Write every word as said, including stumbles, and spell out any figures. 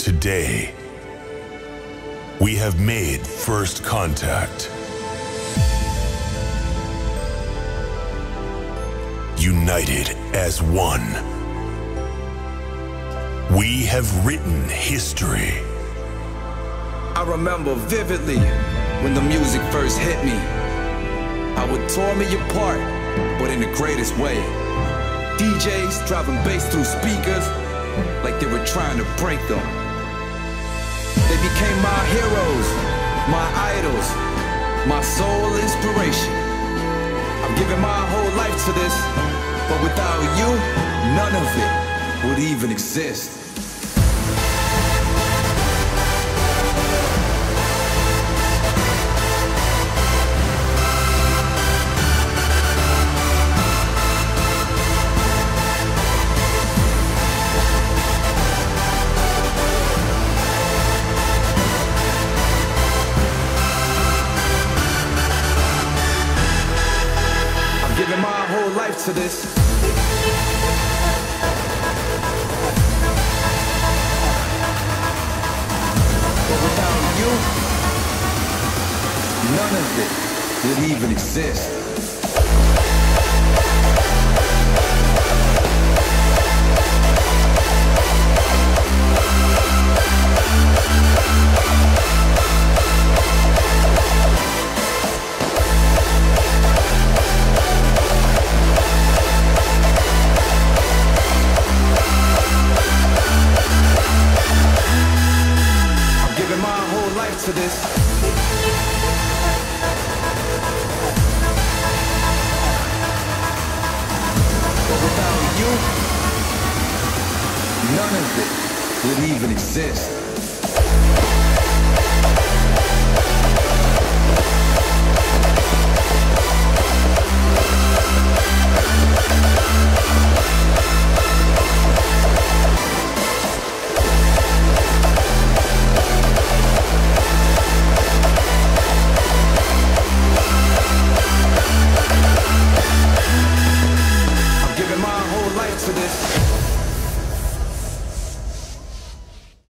Today, we have made first contact. United as one. We have written history. I remember vividly when the music first hit me. How it tore me apart, but in the greatest way. D Js driving bass through speakers like they were trying to break them. They became my heroes, my idols, my sole inspiration. I'm giving my whole life to this, but without you, none of it would even exist. Giving my whole life to this. But without you, none of it would even exist. Giving my whole life to this. But without you, none of it would even exist.